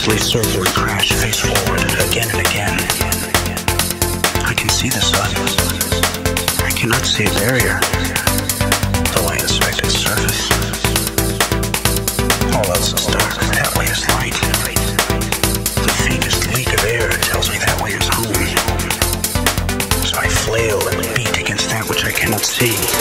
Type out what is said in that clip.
endlessly circle and crash face forward again and again. I can see the sun. I cannot see a barrier, though I inspect its surface. All else is dark, that way is light. The faintest leak of air tells me that way is home. So I flail and beat against that which I cannot see.